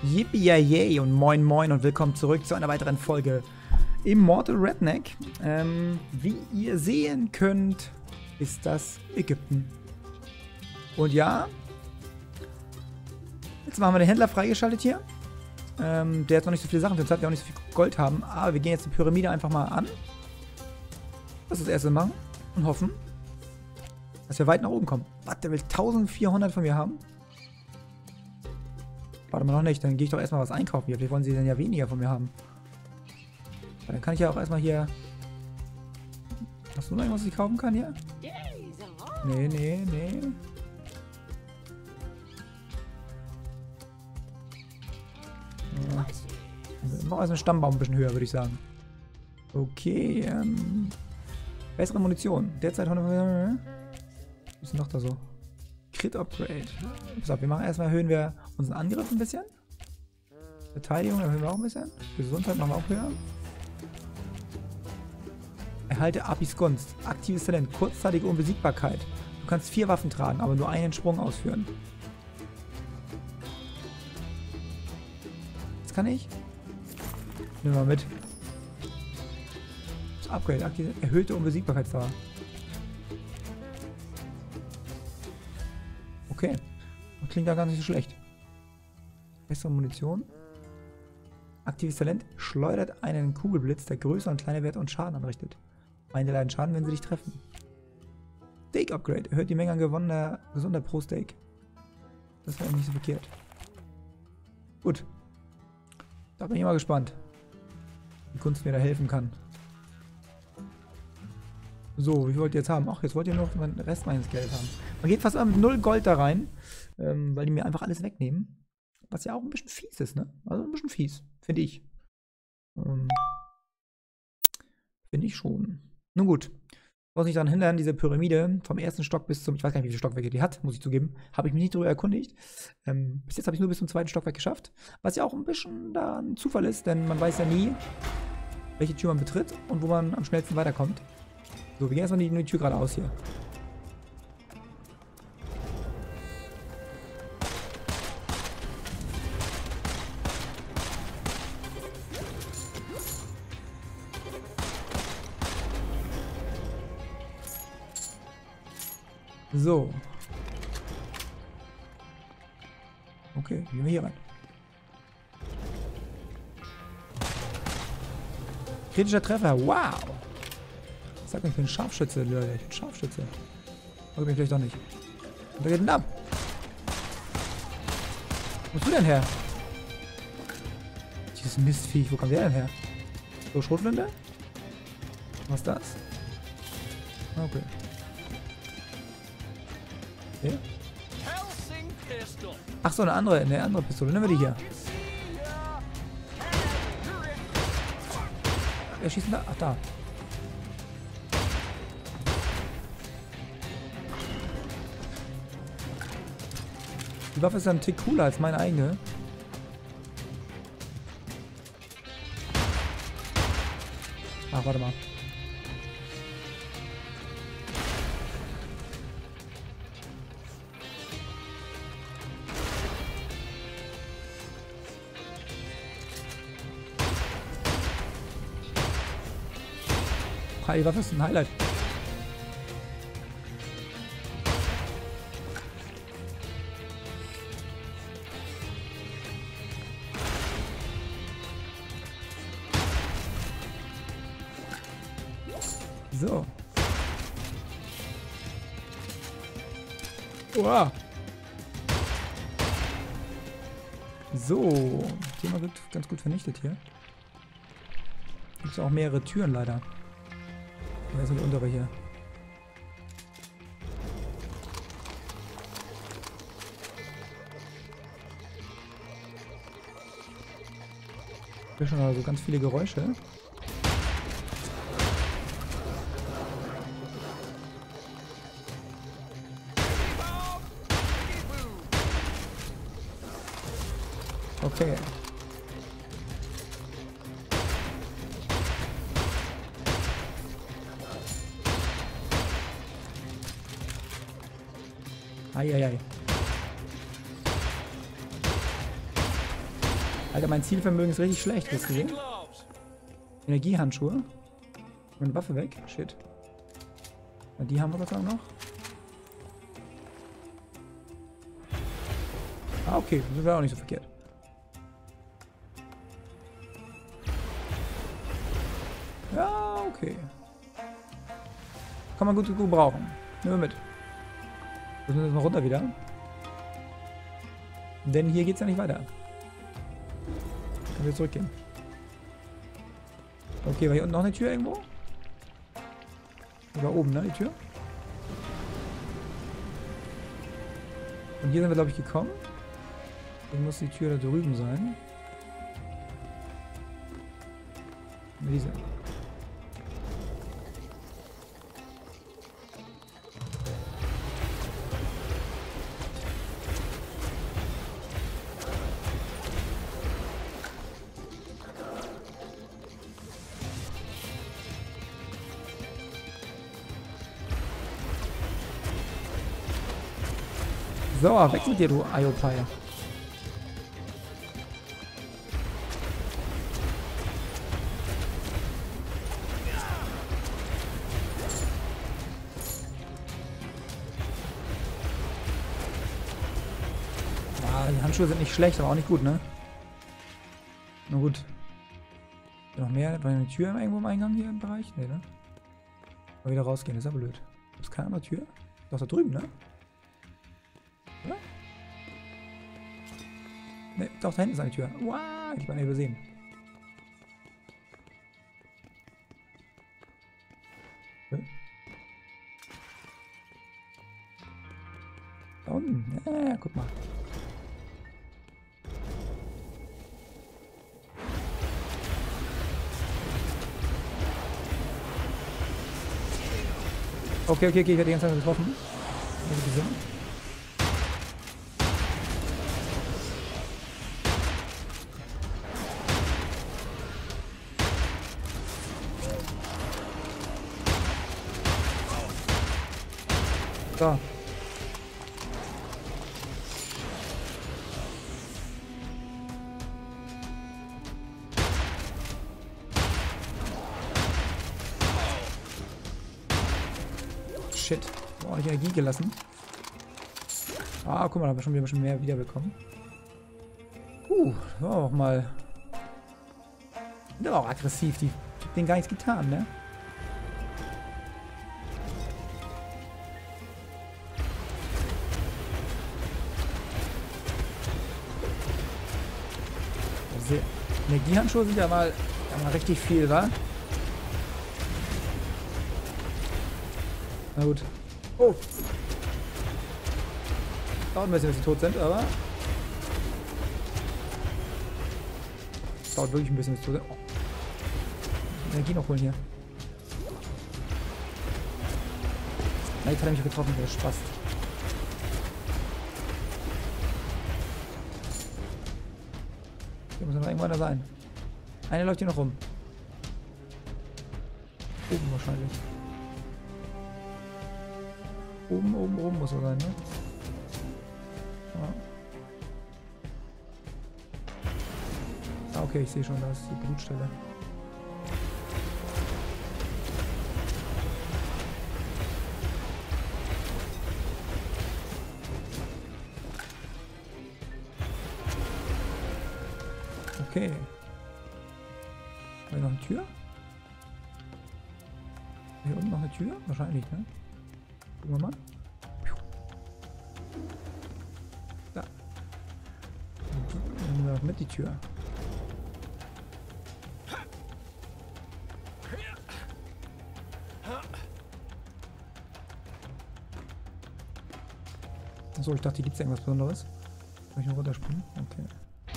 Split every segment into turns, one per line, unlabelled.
Yippie und moin moin und willkommen zurück zu einer weiteren Folge Immortal Redneck. Wie ihr sehen könnt, ist das Ägypten. Und ja, jetzt haben wir den Händler freigeschaltet hier. Der hat noch nicht so viele Sachen für uns, hat wir auch nicht so viel Gold haben, aber wir gehen jetzt die Pyramide einfach mal an. Das ist das erste machen und hoffen, dass wir weit nach oben kommen. Was, der will 1400 von mir haben? Warte mal noch nicht, dann gehe ich doch erstmal was einkaufen hier. Wie wollen sie denn ja weniger von mir haben? Dann kann ich ja auch erstmal hier... Hast du noch irgendwas, was ich kaufen kann hier? Nee. Ja. Noch als ein Stammbaum ein bisschen höher, würde ich sagen. Okay, bessere Munition. Derzeit 100... Was ist denn noch da so? Crit Upgrade. Pass auf, wir machen erstmal, erhöhen wir unseren Angriff ein bisschen. Verteidigung erhöhen wir auch ein bisschen. Gesundheit machen wir auch höher. Erhalte Apis Gunst. Aktives Talent. Kurzzeitige Unbesiegbarkeit. Du kannst 4 Waffen tragen, aber nur einen Sprung ausführen. Das kann ich. Nehmen wir mal mit. Das Upgrade. Erhöhte Unbesiegbarkeitsdauer. Okay. Das klingt da gar nicht so schlecht. Bessere Munition. Aktives Talent. Schleudert einen Kugelblitz, der größere und kleine Werte und Schaden anrichtet. Feinde leiden Schaden, wenn sie dich treffen. Steak Upgrade. Erhöht die Menge an gewonnener Gesundheit pro Steak. Das wäre nicht so verkehrt. Gut. Da bin ich mal gespannt, wie Kunst mir da helfen kann. So, wie viel wollt ihr jetzt haben? Ach, jetzt wollt ihr noch den Rest meines Geldes haben. Man geht fast mit 0 Gold da rein, weil die mir einfach alles wegnehmen. Was ja auch ein bisschen fies ist, ne? Also ein bisschen fies, finde ich. Finde ich schon. Nun gut. Ich muss mich daran hindern, diese Pyramide vom ersten Stock bis zum, ich weiß gar nicht, wie viele Stockwerke die hat, muss ich zugeben. Habe ich mich nicht darüber erkundigt. Bis jetzt habe ich nur bis zum 2. Stockwerk geschafft. Was ja auch ein bisschen da ein Zufall ist, denn man weiß ja nie, welche Tür man betritt und wo man am schnellsten weiterkommt. So, wir gehen erstmal die Tür geradeaus hier. So. Okay, gehen wir hier rein. Kritischer Treffer, wow! Sag mir, ich bin Scharfschütze, Leute. Ich bin Scharfschütze. Oder bin ich vielleicht doch nicht. Und wer geht denn ab? Wo bist du denn her? Dieses Mistviech, wo kommt der denn her? So, Schrotflinte? Was ist das? Okay. Okay. Ach so, eine andere Pistole. Nehmen wir die hier. Wer schießt denn da? Ach, da. Die Waffe ist ja ein Tick cooler als meine eigene. Ach, warte mal. Die Waffe ist ein Highlight. So. Wow. So. Thema wird ganz gut vernichtet hier. Gibt es auch mehrere Türen leider. Das sind die untere hier. Hier schon also ganz viele Geräusche. Okay. Eieiei. Alter, mein Zielvermögen ist richtig schlecht, hast du gesehen? Energiehandschuhe. Meine Waffe weg. Shit. Ja, die haben wir Gott sei Dank noch. Ah, okay. Das wäre auch nicht so verkehrt. Ja, okay. Kann man gut gebrauchen. Nehmen wir mit. Müssen wir jetzt noch runter wieder. Denn hier geht's ja nicht weiter. Können wir zurückgehen. Okay, war hier unten noch eine Tür irgendwo? Die war oben, ne, die Tür? Und hier sind wir, glaube ich, gekommen. Dann muss die Tür da drüben sein. Diese. So, weg mit dir, du Iopai. Ah, die Handschuhe sind nicht schlecht, aber auch nicht gut, ne? Na gut. Noch mehr? War eine Tür irgendwo im Eingang hier im Bereich? Ne, ne? Mal wieder rausgehen, ist ja blöd. Gibt es keine andere Tür? Doch da drüben, ne? Oder? Ne, doch, da hinten ist eine Tür. Wow, ich war nicht übersehen. Da unten. Ja, guck mal. Okay, ich werde die ganze Zeit getroffen. So. Shit. Ordentlich Energie gelassen. Ah, guck mal, da haben wir schon wieder ein bisschen mehr wiederbekommen. Das war auch mal. Der war auch aggressiv. Ich hab denen gar nichts getan, ne? Diese Energiehandschuhe sind ja mal richtig viel, wa? Na gut. Oh! Dauert ein bisschen, bis sie tot sind, aber... Dauert wirklich ein bisschen, bis sie tot sind. Oh. Energie noch holen hier. Na, jetzt hat er mich getroffen, der Spaß. Hier muss noch irgendwo einer sein. Einer läuft hier noch rum. Oben wahrscheinlich. Oben muss er sein, ne? Ja. Ah, okay, ich sehe schon, da ist die Blutstelle. Okay. Haben wir noch eine Tür? Hier unten noch eine Tür? Wahrscheinlich, ne? Gucken wir mal. Da. Dann nehmen wir auch mit die Tür. Achso, ich dachte, hier gibt es irgendwas Besonderes. Soll ich noch runterspringen? Okay.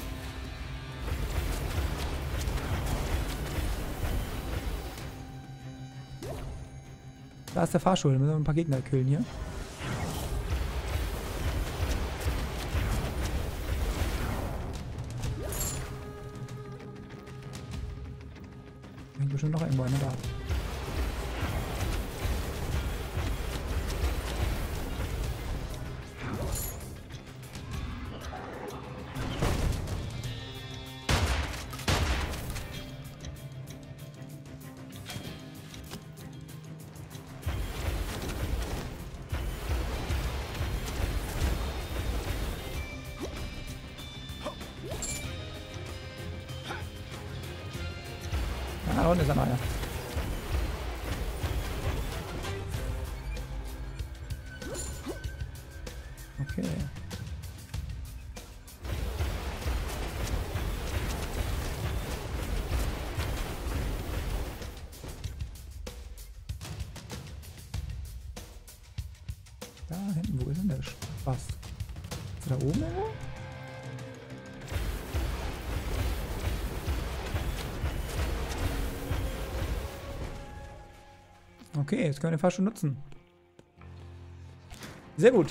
Da ist der Fahrstuhl, da müssen wir ein paar Gegner killen hier. Da hängt bestimmt noch irgendwo einer da. da unten ist noch einer. Okay. Da hinten, wo ist denn der Spaß? Ist er da oben irgendwo? Okay, jetzt können wir den Fahrstuhl nutzen. Sehr gut.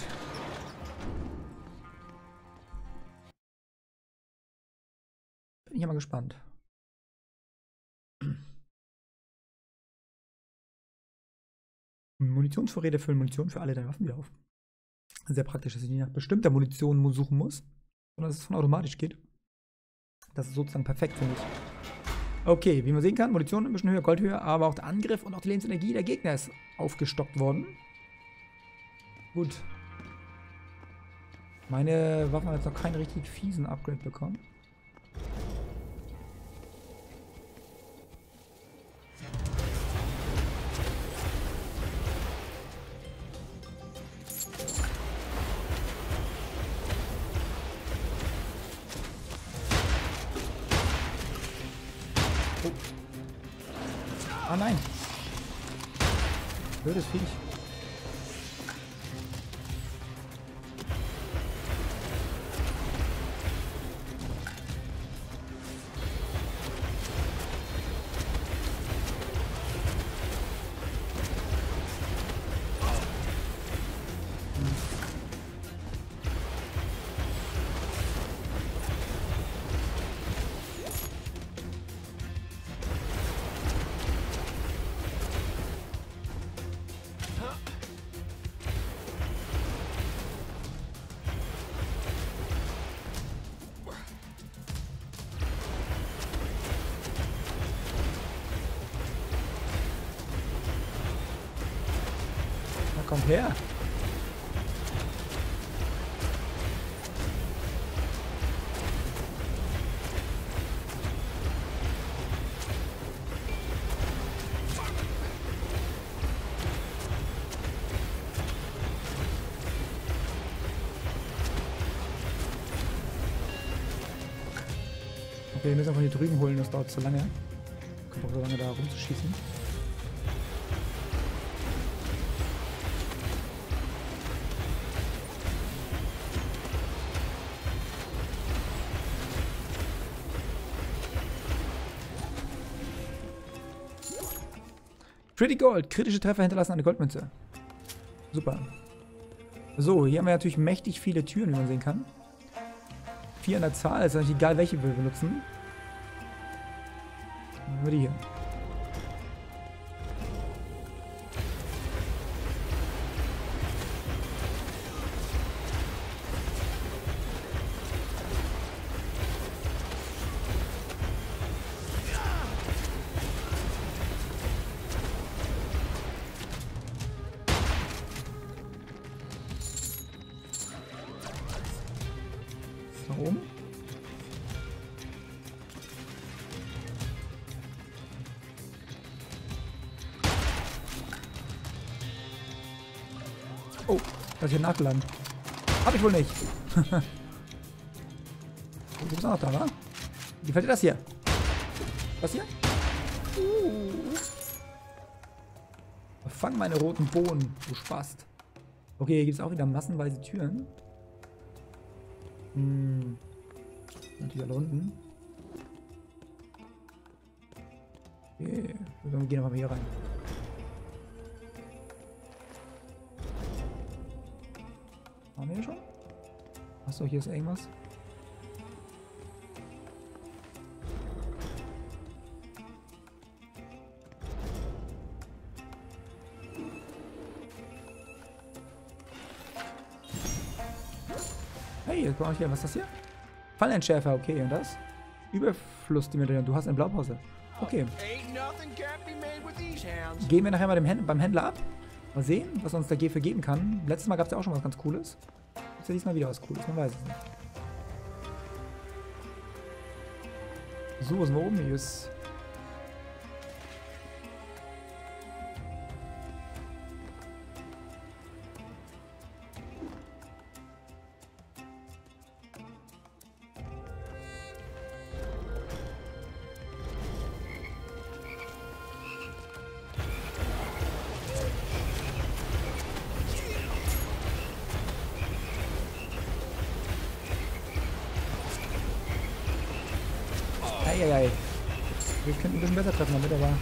Bin ich ja mal gespannt. Munitionsvorräte füllen Munition für alle deine Waffen wieder auf. Sehr praktisch, dass ich nicht nach bestimmter Munition suchen muss, sondern dass es von automatisch geht. Das ist sozusagen perfekt, finde ich. Okay, wie man sehen kann, Munition ein bisschen höher, Gold höher, aber auch der Angriff und auch die Lebensenergie der Gegner ist aufgestockt worden. Gut. Meine Waffen haben jetzt noch keinen richtig fiesen Upgrade bekommen. Oh. Ah nein. Blödes Viech. Kommt her. Okay, wir müssen von hier drüben holen, das dauert zu lange. Kommt auch so lange da rumzuschießen. Pretty Gold. Kritische Treffer hinterlassen eine Goldmünze. Super. So, hier haben wir natürlich mächtig viele Türen, wie man sehen kann. 4 an der Zahl, ist eigentlich egal, welche wir benutzen. Dann haben wir die hier. Nach oben. Oh, das ist hier nachgeladen. Hab ich wohl nicht. Du bist auch noch da, wa? Wie gefällt dir das hier? Was hier? Fang meine roten Bohnen, du Spast. Okay, hier gibt es auch wieder massenweise Türen. Natürlich alle unten. Okay, wir gehen aber mal hier rein. Haben wir hier schon? Achso, hier ist irgendwas. Hey, jetzt brauche ich hier. Was ist das hier? Fallentschärfer, okay, und das? Überflussdimension, du hast eine Blaupause. Okay. Gehen wir nachher mal beim Händler ab. Mal sehen, was uns der G für geben kann. Letztes Mal gab es ja auch schon was ganz Cooles. Ist ja diesmal wieder was Cooles, man weiß es nicht. So, was sind wir oben? Hier ist Eieiei. Wir könnten ein bisschen besser treffen damit, aber...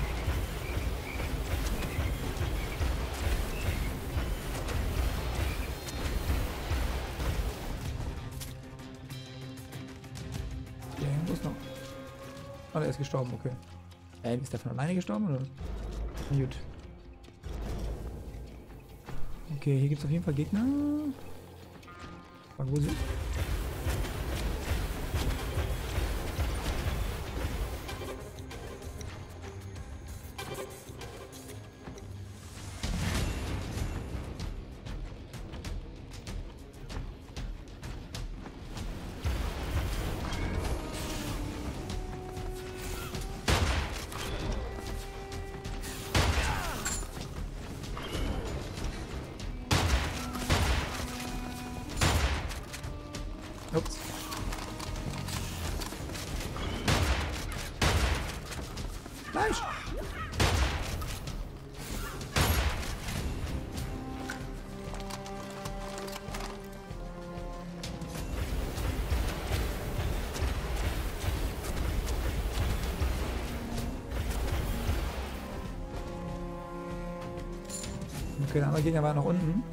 Der muss noch... Ah, der ist gestorben, okay. Ist der von alleine gestorben, oder? Gut. Okay, hier gibt es auf jeden Fall Gegner. Wo sind? Ups. Fleisch! Okay, der andere Gegner war noch unten.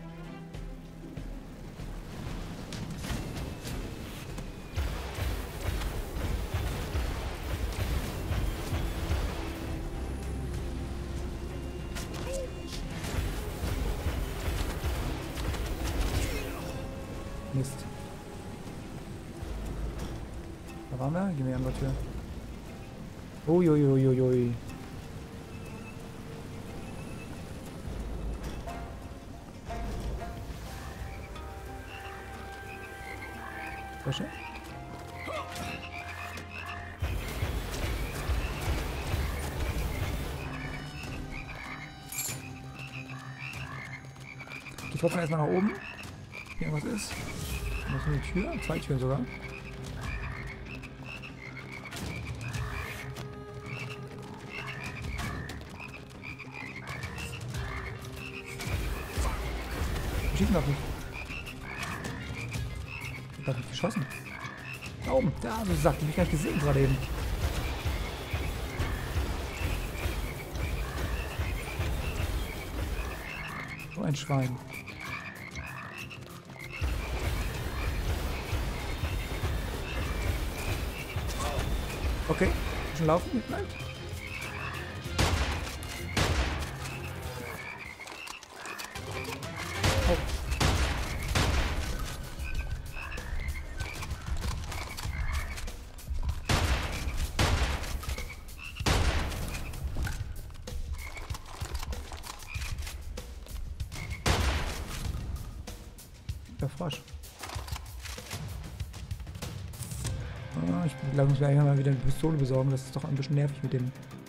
Mist. Da waren wir? Gehen wir an der Tür. Uiuiuiui. Flasche. Ich trotzdem erstmal nach oben. Hier irgendwas ist. Das ist eine Tür, 2 Türen sogar. Schießen darf nicht. Ich hab nicht geschossen. Da oben, da, so sagt, ich hab gar nicht gesehen gerade eben. So ein Schwein. Okay, schon laufen mit bleibt. Oh. Der Frosch. Ich lasse uns gleich mal wieder eine Pistole besorgen. Das ist doch ein bisschen nervig mit dem.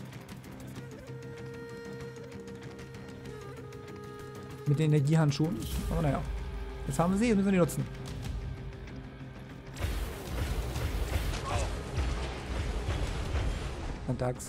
Mit den Energiehandschuhen. Aber naja. Jetzt haben wir sie, müssen wir die nutzen. Sonntags.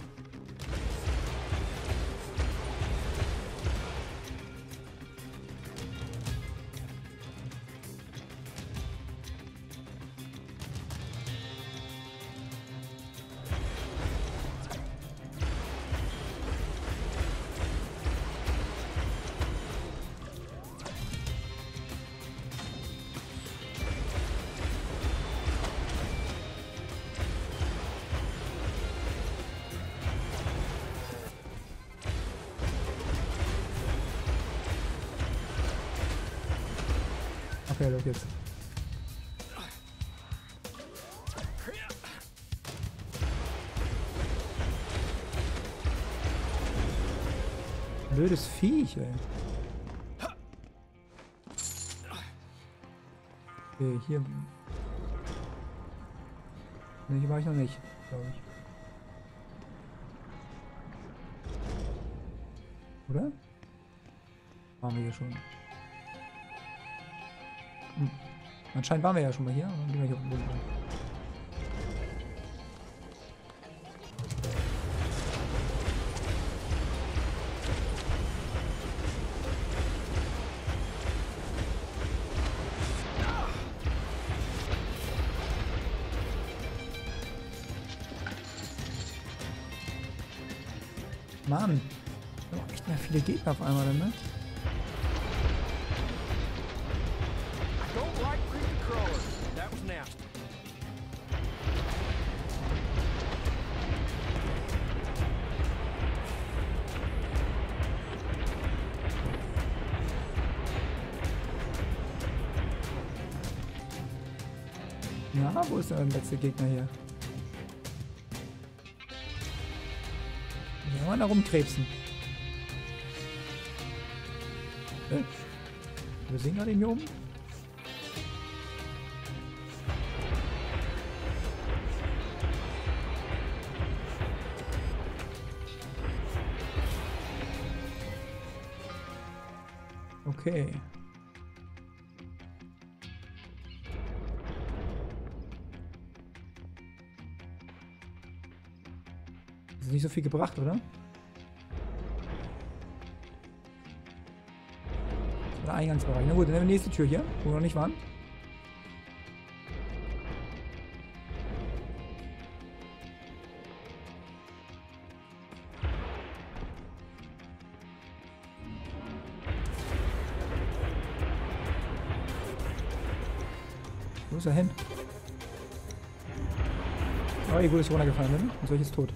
Okay, los geht's. Blödes Viech, ey. Okay, hier. Ne, hier war ich noch nicht, glaube ich. Oder? Waren wir hier schon. Anscheinend waren wir ja schon mal hier. Dann gehen wir hier unten runter. Mann. Da sind echt mehr viele Gegner auf einmal, ne? Ja, wo ist der letzte Gegner hier? Ja, mal da rumkrebsen. Wir sehen gerade ihn hier oben. Okay. Das ist nicht so viel gebracht, oder? Oder Eingangsbereich. Na gut, dann nehmen wir die nächste Tür hier, wo wir noch nicht waren. Wo ist er hin? Oh, gut, ist runtergefallen, ne? Und solches tot.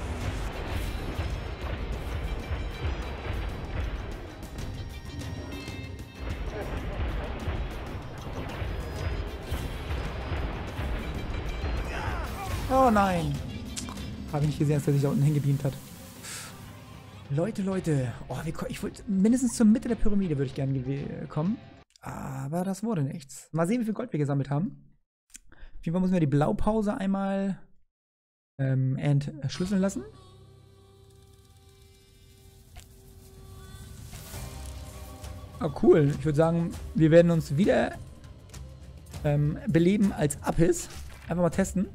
Oh nein! Habe ich nicht gesehen, dass er sich da unten hingebeamt hat. Leute. Oh, ich wollte mindestens zur Mitte der Pyramide würde ich gerne kommen. Aber das wurde nichts. Mal sehen, wie viel Gold wir gesammelt haben. Auf jeden Fall müssen wir die Blaupause einmal entschlüsseln lassen. Oh, cool. Ich würde sagen, wir werden uns wieder beleben als Apis. Einfach mal testen.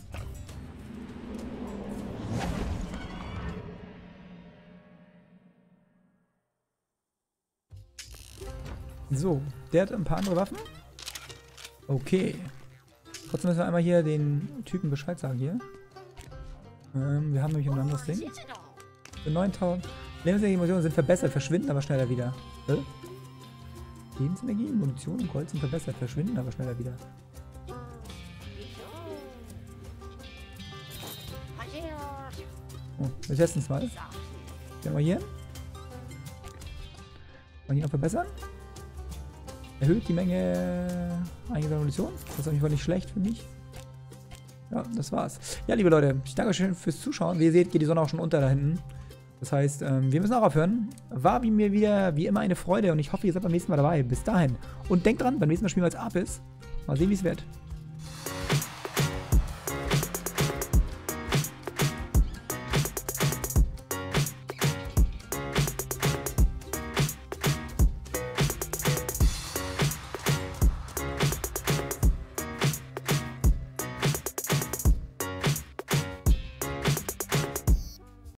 So, der hat ein paar andere Waffen. Okay. Trotzdem müssen wir einmal hier den Typen Bescheid sagen hier. Wir haben nämlich ein anderes Ding. Für 9000. Lebensenergie sind verbessert, verschwinden aber schneller wieder. Lebensenergie, Munition und Gold sind verbessert, verschwinden aber schneller wieder. Oh, wir testen es mal. Gehen wir hier. Wollen wir hier noch verbessern? Erhöht die Menge eingesammelter Munition. Das ist auf jeden Fall nicht schlecht für mich. Ja, das war's. Ja, liebe Leute, ich danke schön fürs Zuschauen. Wie ihr seht, geht die Sonne auch schon unter da hinten. Das heißt, wir müssen auch aufhören. War mir wieder wie immer eine Freude und ich hoffe, ihr seid beim nächsten Mal dabei. Bis dahin. Und denkt dran, beim nächsten Mal spielen wir als Apis. Mal sehen, wie es wird.